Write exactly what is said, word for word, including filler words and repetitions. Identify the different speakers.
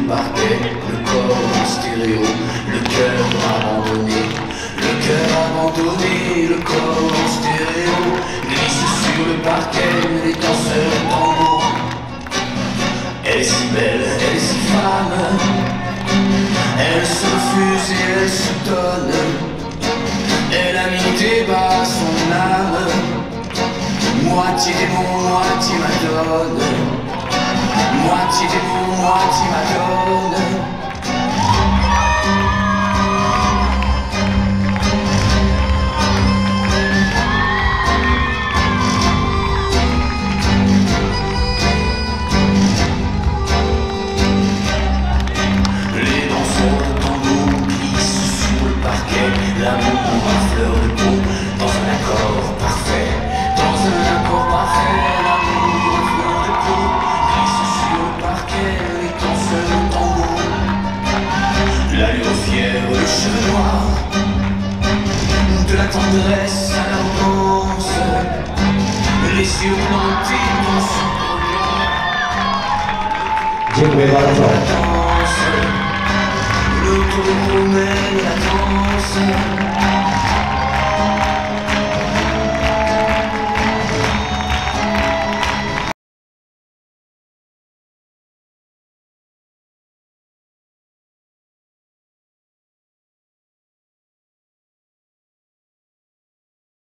Speaker 1: parquet, le corps en stéréo, le cœur abandonné, le cœur abandonné, le corps en stéréo, glisse sur le parquet, les danseurs tambours. Elle est si belle, elle est si femme, elle se refuse et elle se donne, elle a mis débat son âme, moitié démon, moitié madone, moitié démon, moitié madone. Les danseurs de tambour glissent sur le parquet, l'amour à fleur de peau, dans un accord parfait, dans un accord parfait, l'amour à fleur de peau, glisse sur le parquet, les danseurs de tambour, l'allure fière, le cheveu noir, de la tendresse à l'arrogance, les yeux plantés dans son regard.
Speaker 2: Dziękuję bardzo.
Speaker 1: Le tour romain de la danse.